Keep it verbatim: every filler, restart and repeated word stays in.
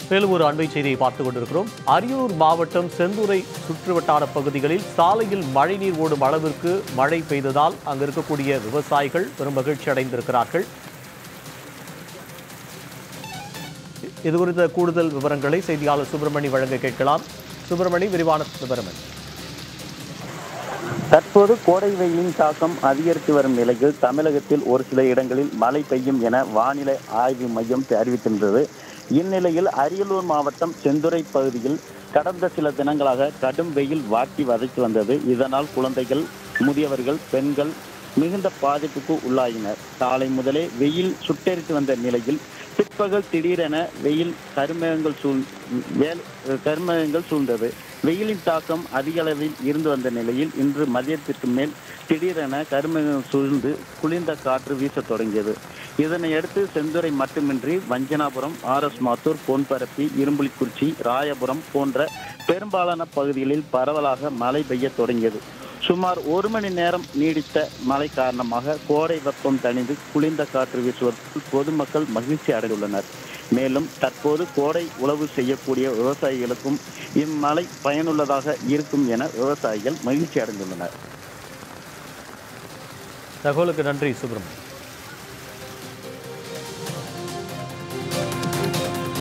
மேலும் ஒரு அண்மை செய்தியை பார்த்துக் கொண்டிருக்கிறோம். அரியலூர் மாவட்டம் செந்துறை சுற்றுவட்டார பகுதிகளில் சாலையில் மழைநீர் ஓடும் அளவிற்கு மழை பெய்ததால் அங்கு இருக்கக்கூடிய விவசாயிகள் பெரும் மகிழ்ச்சி அடைந்திருக்கிறார்கள். இது குறித்த கூடுதல் விவரங்களை செய்தியாளர் சுப்பிரமணி வழங்க கேட்கலாம். சுப்பிரமணி, விரிவான விவரம். தற்போது கோடை வெயிலின் தாக்கம் அதிகரித்து வரும் நிலையில் தமிழகத்தில் ஒரு சில இடங்களில் மழை பெய்யும் என வானிலை ஆய்வு மையம் அறிவிக்கின்றது. இந்நிலையில் அரியலூர் மாவட்டம் செந்துறை பகுதியில் கடந்த சில தினங்களாக கடும் வெயில் வாட்டி வதைத்து வந்தது. இதனால் குழந்தைகள், முதியவர்கள், பெண்கள் மிகுந்த பாதிப்புக்கு உள்ளாயினர். காலை முதலே வெயில் சுட்டெரித்து வந்த நிலையில் பிற்பகல் திடீரென வெயில் கருமேகங்கள் சூழ் வேல் கருமேகங்கள் சூழ்ந்தது. வெயிலின் தாக்கம் அதிக அளவில் இருந்து வந்த நிலையில் இன்று மதியத்திற்கு மேல் திடீரென கருமேகங்கள் சூழ்ந்து குளிர்ந்த காற்று வீசத் தொடங்கியது. இதனையடுத்து செந்துறை மட்டுமின்றி வஞ்சனாபுரம், ஆர் எஸ் மாத்தூர், பொன்பரப்பி, இரும்புலிக்குறிச்சி, ராயபுரம் போன்ற பெரும்பாலான பகுதிகளில் பரவலாக மழை பெய்ய தொடங்கியது. சுமார் ஒரு மணி நேரம் நீடித்த மழை காரணமாக கோடை வெப்பம் தணிந்து குளிர்ந்த காற்று வீசுவதற்கு பொதுமக்கள் மகிழ்ச்சி அடைந்துள்ளனர். மேலும் தற்போது கோடை உழவு செய்யக்கூடிய விவசாயிகளுக்கும் இம்மழை பயனுள்ளதாக இருக்கும் என விவசாயிகள் மகிழ்ச்சி அடைந்துள்ளனர். தகவலுக்கு நன்றி சுப்பிரமணியன்.